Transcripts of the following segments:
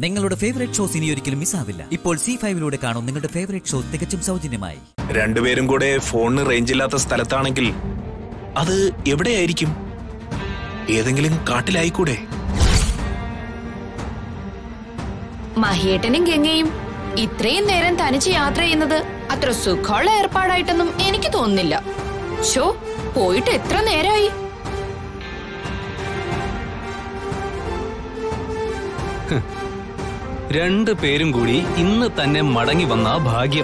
നിങ്ങളുടെ favourite shows ഇനി ഒരിക്കലും മിസ്സാവില്ല. ഇപ്പോൾ C5 കാണും നിങ്ങളുടെ ഫേവറേറ്റ് ഷോ തികച്ചും സൗജന്യമായി. രണ്ടുപേരും കൂടെ ഫോണിന് റേഞ്ച് ഇല്ലാത്ത സ്ഥലത്താണെങ്കിൽ അത് എവിടെയായിരിക്കും? ഏതെങ്കിലും കാട്ടിലായിക്കൂടെ? മഹിയേട്ടനും ഗംഗയും ഇത്രയും നേരം തനിച്ച് യാത്ര ചെയ്യുന്നത് അത്ര സുഖമുള്ള ഏർപ്പാടായിട്ടൊന്നും എനിക്ക് തോന്നുന്നില്ല. ഷോ പോയിട്ട് എത്ര നേരമായി? രണ്ടു പേരും കൂടി ഇന്ന് തന്നെ മടങ്ങി വന്ന ഭാഗ്യം.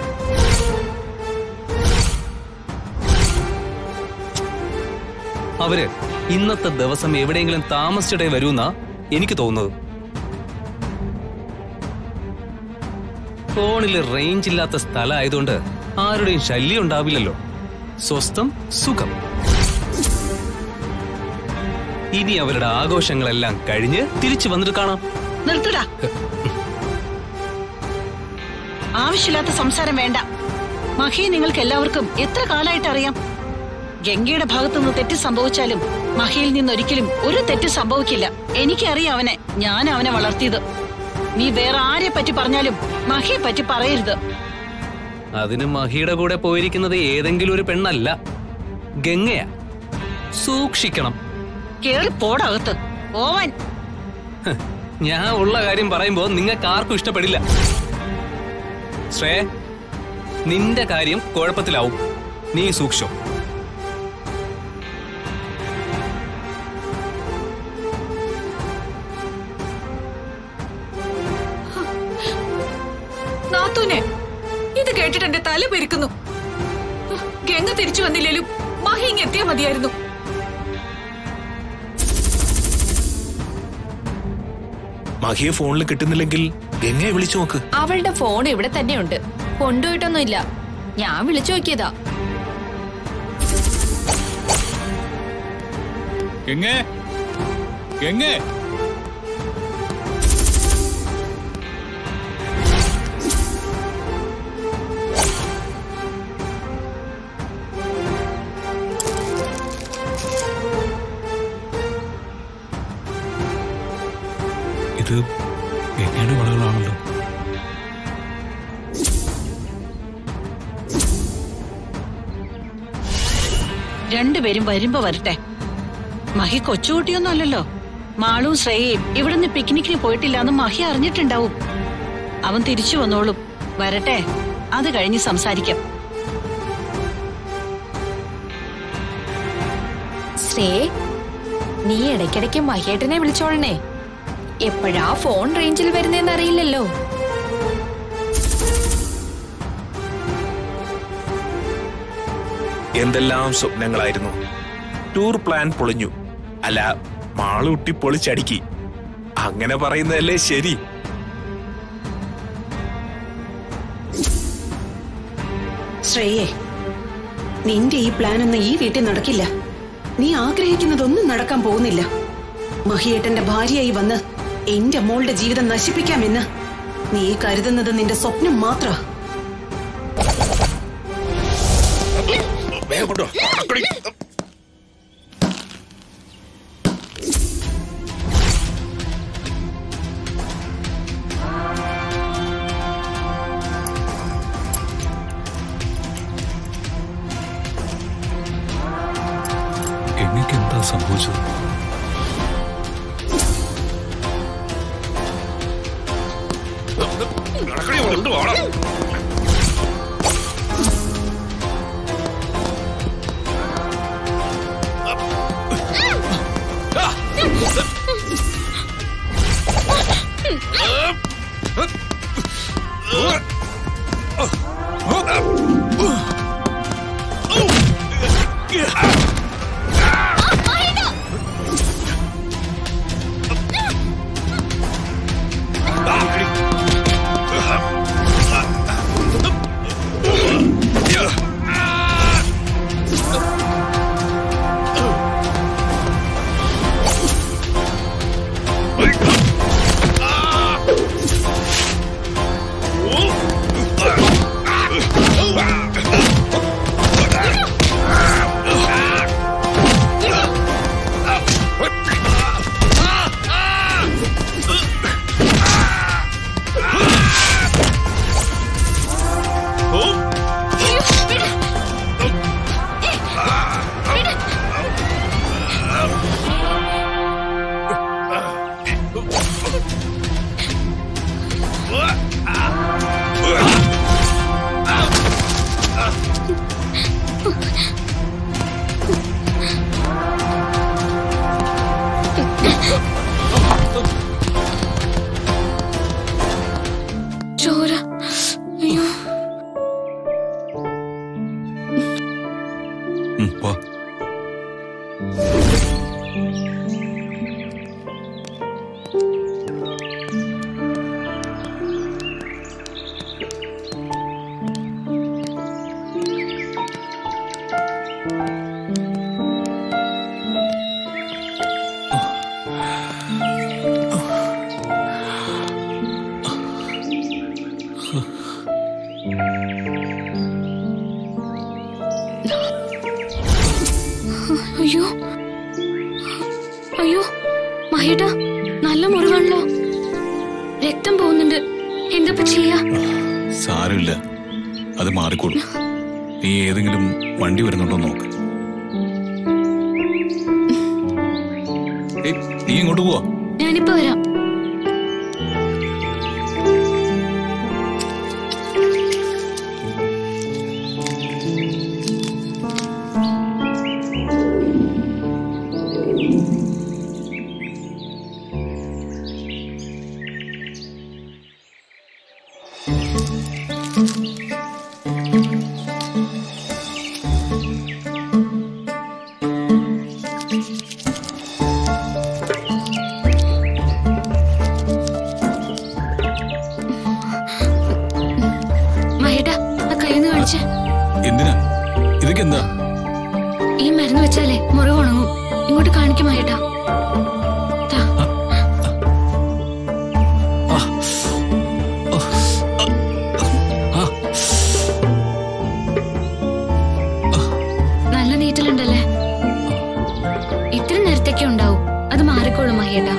അവര് ഇന്നത്തെ ദിവസം എവിടെയെങ്കിലും താമസിച്ചിട്ടേ വരൂന്നാ എനിക്ക് തോന്നുന്നത്. ഫോണില് റേഞ്ച് ഇല്ലാത്ത സ്ഥലമായതുകൊണ്ട് ആരുടെയും ശല്യം ഉണ്ടാവില്ലല്ലോ. സ്വസ്ഥം സുഖം. ഇനി അവരുടെ ആഘോഷങ്ങളെല്ലാം കഴിഞ്ഞ് തിരിച്ചു വന്നിട്ട് കാണാം. നിർത്തടാ, ആവശ്യമില്ലാത്ത സംസാരം വേണ്ട. മഹിയെ നിങ്ങൾക്ക് എല്ലാവർക്കും എത്ര കാലമായിട്ട് അറിയാം. ഗംഗയുടെ ഭാഗത്തുനിന്ന് തെറ്റ് സംഭവിച്ചാലും മഹിയിൽ നിന്നൊരിക്കലും ഒരു തെറ്റ് സംഭവിക്കില്ല. എനിക്കറിയാം അവനെ, ഞാൻ അവനെ വളർത്തിയത്. നീ വേറെ ആരെ പറ്റി പറഞ്ഞാലും മഹിയെ പറ്റി പറയരുത്. അതിന് മഹിയുടെ കൂടെ പോയിരിക്കുന്നത് ഏതെങ്കിലും ഒരു പെണ്ണല്ല, ഗംഗയാ. സൂക്ഷിക്കണം. കേറി പോടകത്ത് ഓവൻ. ഞാൻ ഉള്ള കാര്യം പറയുമ്പോ നിങ്ങൾക്ക് ആർക്കും ഇഷ്ടപ്പെടില്ല. ശ്രേ, നിന്റെ കാര്യം കുഴപ്പത്തിലാവും. നീ സൂക്ഷിച്ചോ. നാത്തൂനെ, ഇത് കേട്ടിട്ട് എന്റെ തല പെരുക്കുന്നു. ഗംഗ തിരിച്ചു വന്നില്ലേലും മഹി ഇങ്ങ് എത്തിയാ മതിയായിരുന്നു. മഹിയെ ഫോണിൽ കിട്ടുന്നില്ലെങ്കിൽ ഗംഗയെ വിളിച്ചു നോക്ക്. അവളുടെ ഫോൺ ഇവിടെ തന്നെയുണ്ട്, കൊണ്ടുപോയിട്ടൊന്നുമില്ല. ഞാൻ വിളിച്ചു നോക്കിയതാ. ഗംഗേ, ഗംഗേ, ഇത് ഗംഗയുടെ വളകളാണല്ലോ. രണ്ടുപേരും വരുമ്പോ വരട്ടെ. മഹി കൊച്ചുകുട്ടിയൊന്നും അല്ലല്ലോ. മാളും ശ്രേയയും ഇവിടുന്ന് പിക്നിക്കിന് പോയിട്ടില്ലാന്ന് മഹി അറിഞ്ഞിട്ടുണ്ടാവും. അവൻ തിരിച്ചു വന്നോളും. വരട്ടെ, അത് കഴിഞ്ഞ് സംസാരിക്കാം. ശ്രേ, നീ ഇടയ്ക്കിടയ്ക്ക് മഹിയേട്ടനെ വിളിച്ചോളണേ. എപ്പോഴാ ഫോൺ റേഞ്ചിൽ വരുന്നേന്ന് അറിയില്ലല്ലോ. എന്തെല്ലാം സ്വപ്നങ്ങളായിരുന്നു. ടൂർ പ്ലാൻ പൊളിഞ്ഞു. അല്ല, മാളൂട്ടി പൊളിച്ചടുക്കി. അങ്ങനെ പറയുന്നതല്ലേ ശരി. ശ്രേയേ, നിന്റെ ഈ പ്ലാൻ ഒന്നും ഈ വീട്ടിൽ നടക്കില്ല. നീ ആഗ്രഹിക്കുന്നതൊന്നും നടക്കാൻ പോകുന്നില്ല. മഹിയേട്ടന്റെ ഭാര്യയായി വന്ന് എന്റെ മോളുടെ ജീവിതം നശിപ്പിക്കാമെന്ന് നീ കരുതുന്നത് നിന്റെ സ്വപ്നം മാത്ര. ഗംഗയ്ക്ക് എന്താ സംഭവിച്ചത്? രക്തം പോകുന്നുണ്ട്. എന്താ ചെയ്യാ? സാരമില്ല, അത് മാറിക്കോളും. നീ ഏതെങ്കിലും വണ്ടി വരുന്നുണ്ടോ നോക്ക്. നീ ഇങ്ങോട്ട് പോവാ. ഞാനിപ്പോ വരാം. എന്തിനാ? ഇതൊക്കെ എന്താ? ഈ മരുന്ന് വെച്ചാലേ മുറിവ് ഉണങ്ങും. ഇങ്ങോട്ട് കാണിക്കുമായിട്ടാ. നല്ല നീറ്റലുണ്ടല്ലേ? ഇത്ര നേരത്തേക്ക് ഉണ്ടാവും. അത് മാറിക്കോളും മഹിയേട്ടാ.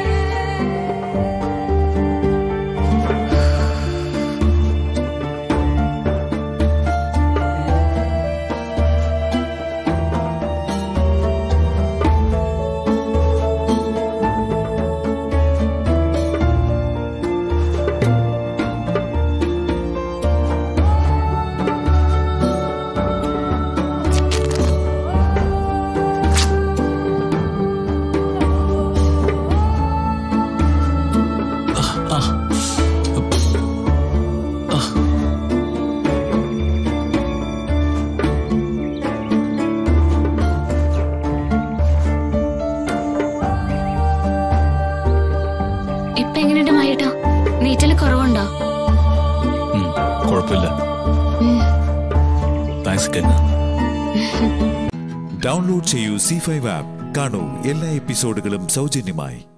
നീറ്റല് കുറവുണ്ടോ? കുഴപ്പമില്ല. ഡൗൺലോഡ് ചെയ്യൂ C5 ആപ്പ്. കാണൂ എല്ലാ എപ്പിസോഡുകളും സൗജന്യമായി.